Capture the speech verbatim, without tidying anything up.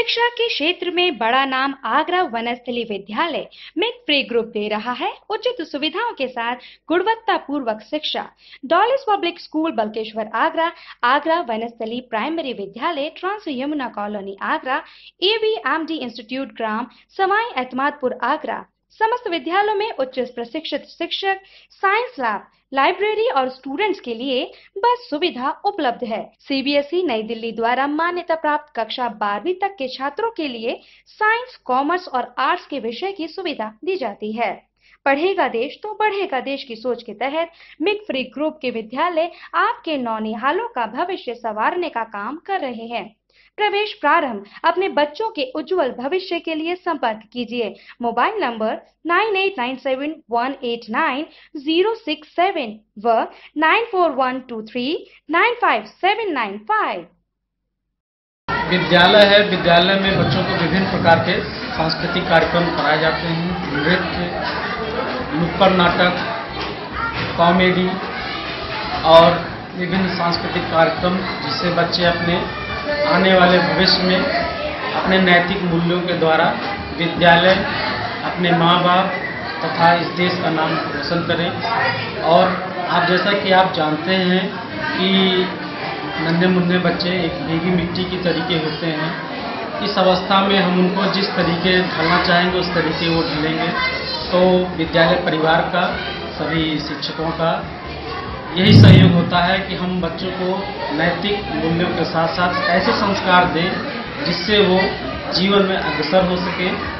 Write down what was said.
शिक्षा के क्षेत्र में बड़ा नाम आगरा वनस्थली विद्यालय मिड फ्री ग्रुप दे रहा है उचित सुविधाओं के साथ गुणवत्ता पूर्वक शिक्षा। डॉलिस public school Balkeshwar Agra, Agra Vanasthali primary विद्यालय trans Yamuna colony Agra, AVMD institute ग्राम सवाई एतमादपुर आगरा, समस्त विद्यालयों में उच्च प्रशिक्षित शिक्षक, साइंस लैब, लाइब्रेरी और स्टूडेंट्स के लिए बस सुविधा उपलब्ध है। सीबीएसई नई दिल्ली द्वारा मान्यता प्राप्त कक्षा बारहवीं तक के छात्रों के लिए साइंस, कॉमर्स और आर्ट्स के विषय की सुविधा दी जाती है। पढ़ेगा देश तो बढ़ेगा देश की सोच के तहत मिड फ्री ग्रुप के विद्यालय आपके नौनिहालों का भविष्य संवारने का काम कर रहे हैं। प्रवेश प्रारंभ। अपने बच्चों के उज्जवल भविष्य के लिए संपर्क कीजिए। Mobile number nine eight nine seven one eight nine zero six seven व nine four one two three nine five seven nine five. विद्यालय है। विद्यालय में बच्चों को विभिन्न प्रकार के सांस्कृतिक कार्यक्रम कराए जाते हैं। नृत्य, नुक्कड़ नाटक, कॉमेडी और विभिन्न सांस्कृतिक कार्यक्रम, जिससे बच्चे अपने आने वाले भविष्य में अपने नैतिक मूल्यों के द्वारा विद्यालय, अपने माँ बाप तथा इस देश का नाम रोशन करें। और आप जैसा कि आप जानते हैं कि नन्हे मुन्ने बच्चे एक भीगी मिट्टी की तरीके होते हैं। इस अवस्था में हम उनको जिस तरीके ढलना चाहेंगे उस तरीके वो ढलेंगे। तो विद्यालय परिवार का, सभी शिक्षकों का यही सहयोग होता है कि हम बच्चों को नैतिक मूल्यों के साथ साथ ऐसे संस्कार दें जिससे वो जीवन में अग्रसर हो सके।